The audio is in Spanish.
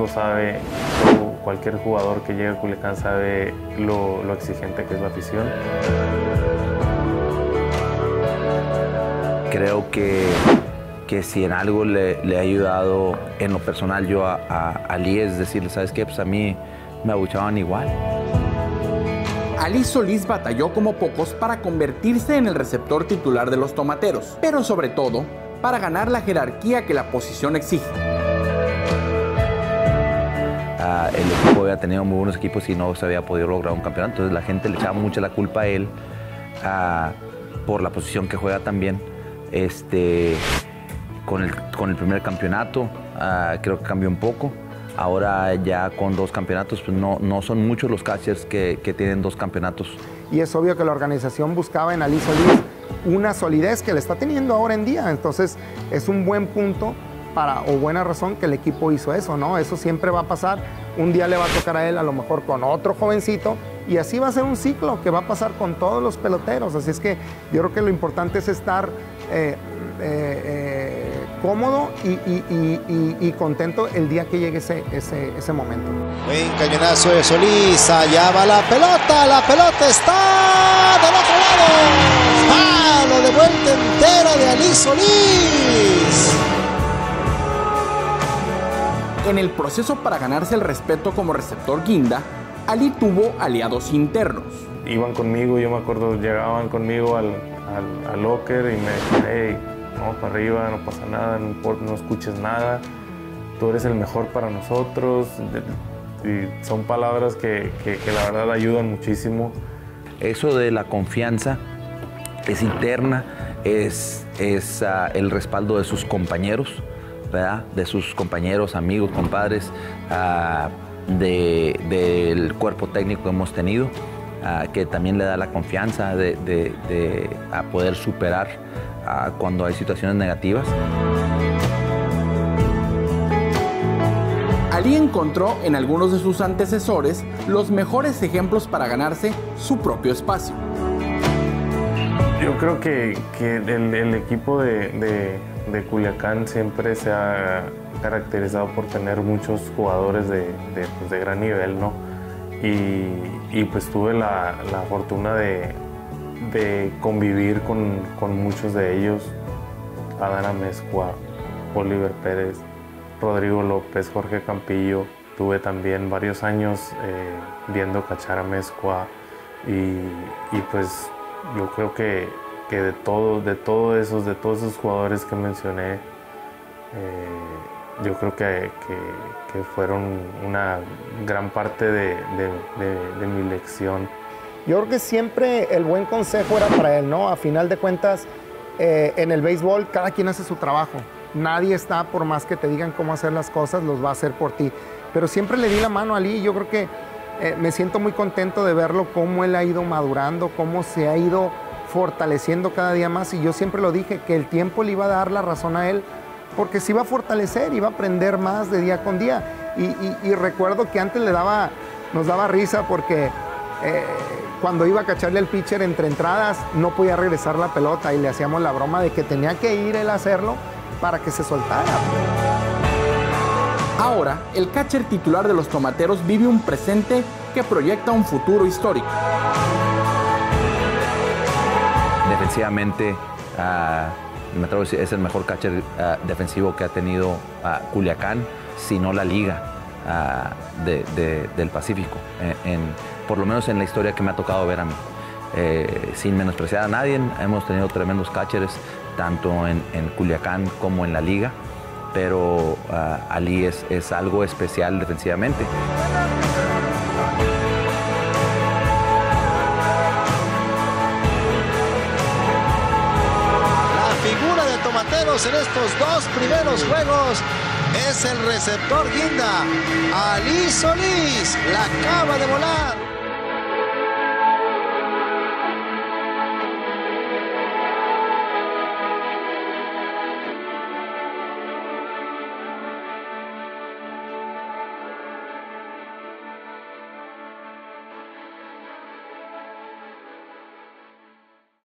sabe, cualquier jugador que llegue a Culiacán sabe lo exigente que es la afición. Creo que si en algo le he ayudado en lo personal yo a Ali es decirle, ¿sabes qué? Pues a mí me abuchaban igual. Ali Solís batalló como pocos para convertirse en el receptor titular de los Tomateros, pero sobre todo para ganar la jerarquía que la posición exige. El equipo había tenido muy buenos equipos y no se había podido lograr un campeonato, entonces la gente le echaba mucha la culpa a él por la posición que juega también. Con el primer campeonato creo que cambió un poco. Ahora ya con 2 campeonatos, pues no son muchos los catchers que tienen 2 campeonatos. Y es obvio que la organización buscaba en Ali Solís una solidez que le está teniendo ahora en día. Entonces es un buen punto o buena razón que el equipo hizo eso, ¿no? Eso siempre va a pasar. Un día le va a tocar a él, a lo mejor con otro jovencito, y así va a ser un ciclo que va a pasar con todos los peloteros. Así es que yo creo que lo importante es estar cómodo y contento el día que llegue ese momento. Buen cañonazo de Solís, allá va la pelota está del otro lado. Palo de vuelta entera de Ali Solís. En el proceso para ganarse el respeto como receptor guinda, Ali tuvo aliados internos. Iban conmigo, yo me acuerdo, llegaban conmigo al locker y me decían, hey, vamos para arriba, no pasa nada, no escuches nada, tú eres el mejor para nosotros. Y son palabras que la verdad ayudan muchísimo. Eso de la confianza es interna, es el respaldo de sus compañeros, ¿verdad? De sus compañeros, amigos, compadres, del cuerpo técnico que hemos tenido, que también le da la confianza de poder superar cuando hay situaciones negativas. Ali encontró en algunos de sus antecesores los mejores ejemplos para ganarse su propio espacio. Yo creo que el equipo de Culiacán siempre se ha caracterizado por tener muchos jugadores de gran nivel, ¿no? Y pues tuve la fortuna de convivir con muchos de ellos: Adán Amezcua, Oliver Pérez, Rodrigo López, Jorge Campillo. Tuve también varios años viendo cachar a Amezcua y pues yo creo que de todos esos jugadores que mencioné, yo creo que fueron una gran parte de mi lección. Yo creo que siempre el buen consejo era para él, ¿no? A final de cuentas, en el béisbol cada quien hace su trabajo. Nadie está, por más que te digan cómo hacer las cosas, los va a hacer por ti. Pero siempre le di la mano a Ali y yo creo que me siento muy contento de verlo, cómo él ha ido madurando, cómo se ha ido fortaleciendo cada día más. Y yo siempre lo dije, que el tiempo le iba a dar la razón a él, porque se iba a fortalecer, iba a aprender más de día con día. Y recuerdo que antes nos daba risa porque cuando iba a cacharle al pitcher entre entradas no podía regresar la pelota y le hacíamos la broma de que tenía que ir él a hacerlo para que se soltara. Ahora, el catcher titular de los Tomateros vive un presente que proyecta un futuro histórico. Defensivamente, me atrevo a decir, es el mejor catcher defensivo que ha tenido Culiacán, si no la liga del Pacífico, por lo menos en la historia que me ha tocado ver a mí. Sin menospreciar a nadie, hemos tenido tremendos catchers, tanto en Culiacán como en la liga, pero Ali es algo especial defensivamente. Tomateros en estos 2 primeros juegos es el receptor guinda Ali Solís, la acaba de volar.